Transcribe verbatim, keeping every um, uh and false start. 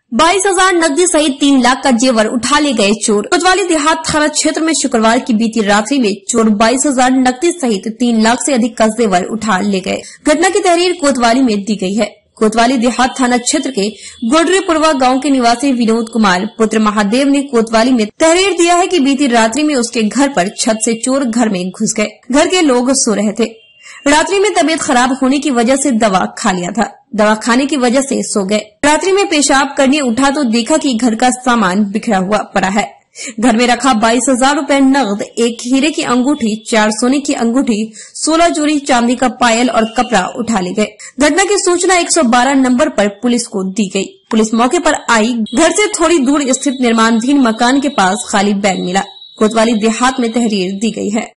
बाईस हजार नकदी सहित तीन लाख का जेवर उठा ले गए चोर। कोतवाली देहात थाना क्षेत्र में शुक्रवार की बीती रात्रि में चोर बाईस हजार नकदी सहित तीन लाख से अधिक का जेवर उठा ले गए। घटना की तहरीर कोतवाली में दी गई है। कोतवाली देहात थाना क्षेत्र के गोडरेपुरवा गांव के निवासी विनोद कुमार पुत्र महादेव ने कोतवाली में तहरीर दिया है कि बीती रात्रि में उसके घर पर छत से चोर घर में घुस गए। घर के लोग सो रहे थे। रात्रि में तबीयत खराब होने की वजह से दवा खा लिया था। दवा खाने की वजह से सो गए। रात्रि में पेशाब करने उठा तो देखा कि घर का सामान बिखरा हुआ पड़ा है। घर में रखा बाईस हजार रूपये नकद, एक हीरे की अंगूठी, चार सोने की अंगूठी, सोलह जोड़ी चांदी का पायल और कपड़ा उठा ले गए। घटना की सूचना एक सौ बारह नंबर पर पुलिस को दी गई। पुलिस मौके पर आई। घर से थोड़ी दूर स्थित निर्माणाधीन मकान के पास खाली बैग मिला। कोतवाली देहात में तहरीर दी गई है।